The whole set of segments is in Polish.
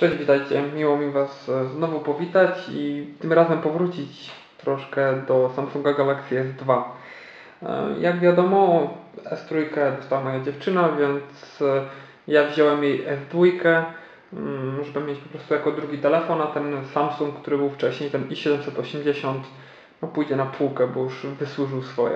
Cześć, witajcie. Miło mi Was znowu powitać i tym razem powrócić troszkę do Samsunga Galaxy S2. Jak wiadomo, S3 dostała moja dziewczyna, więc ja wziąłem jej S2, żeby mieć po prostu jako drugi telefon, a ten Samsung, który był wcześniej, ten i780, no pójdzie na półkę, bo już wysłużył swoje.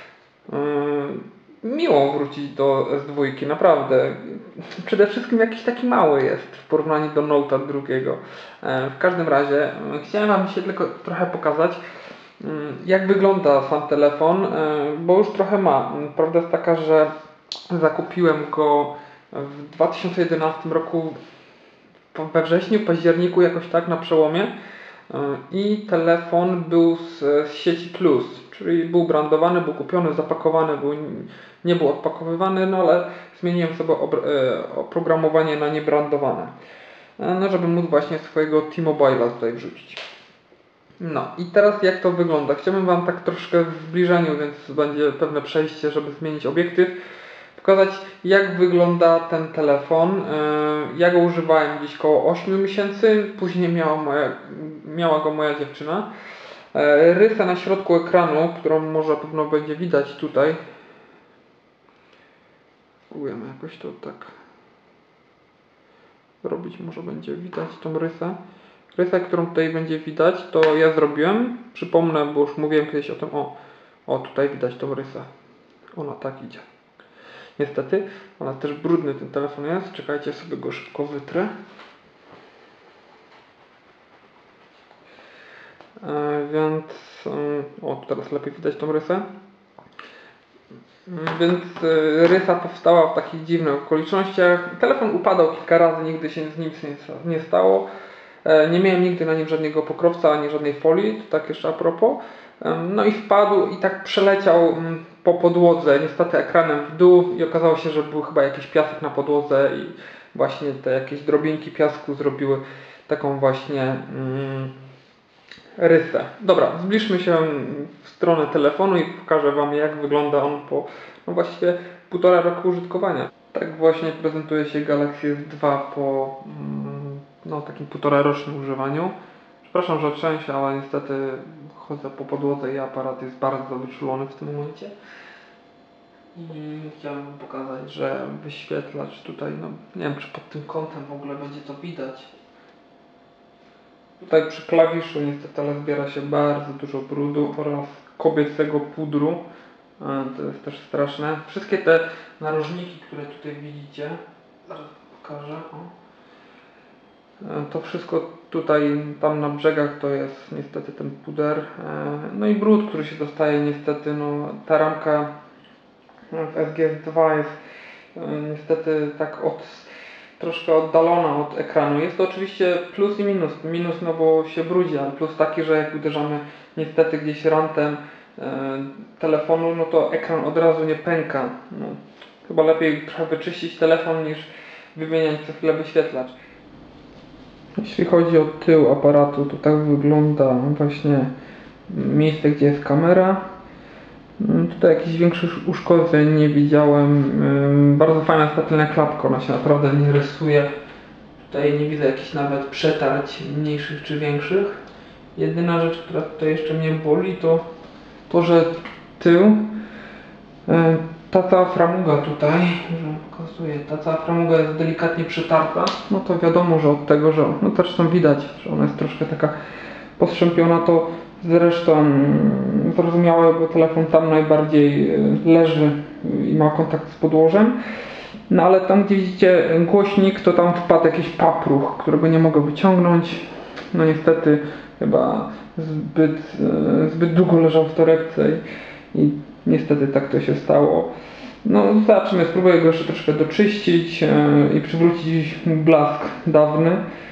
Miło wrócić do S2, naprawdę. Przede wszystkim jakiś taki mały jest w porównaniu do Note'a drugiego. W każdym razie chciałem Wam się tylko trochę pokazać, jak wygląda sam telefon, bo już trochę ma. Prawda jest taka, że zakupiłem go w 2011 roku we wrześniu, październiku, jakoś tak na przełomie. I telefon był z sieci Plus, czyli był brandowany, był kupiony, zapakowany, nie był odpakowywany, no ale zmieniłem sobie oprogramowanie na niebrandowane, no żeby móc właśnie swojego T-Mobile'a tutaj wrzucić. No i teraz jak to wygląda? Chciałbym Wam tak troszkę w zbliżeniu, więc będzie pewne przejście, żeby zmienić obiektyw, pokazać jak wygląda ten telefon. Ja go używałem gdzieś koło 8 miesięcy, później miała go moja dziewczyna. Rysę na środku ekranu, którą może pewno będzie widać tutaj. Spróbujemy jakoś to tak zrobić, może będzie widać tą rysę. Rysę, którą tutaj będzie widać, to ja zrobiłem. Przypomnę, bo już mówiłem kiedyś o tym. O, tutaj widać tą rysę. Ona tak idzie. Niestety, ona też brudny ten telefon jest. Czekajcie, sobie go szybko wytrę. Więc teraz lepiej widać tą rysę. Więc rysa powstała w takich dziwnych okolicznościach. Telefon upadał kilka razy, nigdy się z nim nie stało. Nie miałem nigdy na nim żadnego pokrowca, ani żadnej folii, to tak jeszcze a propos. No i wpadł i tak przeleciał po podłodze, niestety ekranem w dół i okazało się, że był chyba jakiś piasek na podłodze i właśnie te jakieś drobinki piasku zrobiły taką właśnie rysę. Dobra, zbliżmy się w stronę telefonu i pokażę Wam jak wygląda on po właściwie 1,5 roku użytkowania. Tak właśnie prezentuje się Galaxy S2 po takim 1,5-rocznym używaniu. Przepraszam, że trzęsie, ale niestety chodzę po podłodze i aparat jest bardzo wyczulony w tym momencie. I chciałem pokazać, że wyświetlacz tutaj, nie wiem czy pod tym kątem w ogóle będzie to widać. Tutaj przy klawiszu niestety ale zbiera się bardzo dużo brudu oraz kobiecego pudru. To jest też straszne. Wszystkie te narożniki, które tutaj widzicie, zaraz pokażę. To wszystko tutaj, tam na brzegach to jest niestety ten puder. No i brud, który się dostaje niestety. Ta ramka w SGS2 jest niestety tak troszkę oddalona od ekranu. Jest to oczywiście plus i minus. Minus no bo się brudzi, ale plus taki, że jak uderzamy niestety gdzieś rantem telefonu, no to ekran od razu nie pęka. Chyba lepiej trochę wyczyścić telefon niż wymieniać co chwilę wyświetlacz. Jeśli chodzi o tył aparatu, to tak wygląda właśnie miejsce, gdzie jest kamera. Tutaj jakichś większych uszkodzeń nie widziałem. Bardzo fajna jest ta tylna klapka, ona się naprawdę nie rysuje. Tutaj nie widzę jakichś nawet przetarć mniejszych czy większych. Jedyna rzecz, która tutaj jeszcze mnie boli, to że tył, ta cała framuga tutaj, że pokazuję, ta cała framuga jest delikatnie przytarta. No to wiadomo, że od tego, że zresztą widać, że ona jest troszkę taka postrzępiona, to zresztą zrozumiałe, bo telefon tam najbardziej leży i ma kontakt z podłożem. No ale tam gdzie widzicie głośnik, to tam wpadł jakiś papruch, którego nie mogę wyciągnąć. No niestety chyba zbyt długo leżał w torebce i niestety tak to się stało. Zobaczymy, spróbuję go jeszcze troszkę doczyścić i przywrócić mu blask dawny.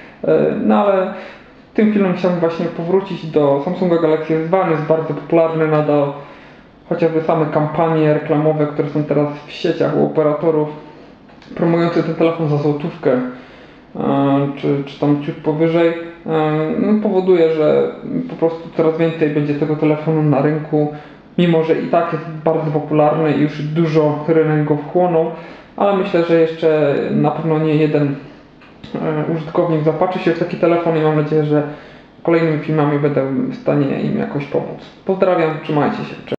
Ale tym filmem chciałbym właśnie powrócić do Samsunga Galaxy S2. On jest bardzo popularny nadal. Chociażby same kampanie reklamowe, które są teraz w sieciach u operatorów promujące ten telefon za złotówkę, czy tam ciut powyżej, powoduje, że po prostu coraz więcej będzie tego telefonu na rynku, mimo że i tak jest bardzo popularny i już dużo rynek go wchłonął, ale myślę, że jeszcze na pewno nie jeden użytkownik zapatrzy się w taki telefon i mam nadzieję, że kolejnymi filmami będę w stanie im jakoś pomóc. Pozdrawiam, trzymajcie się. Cześć.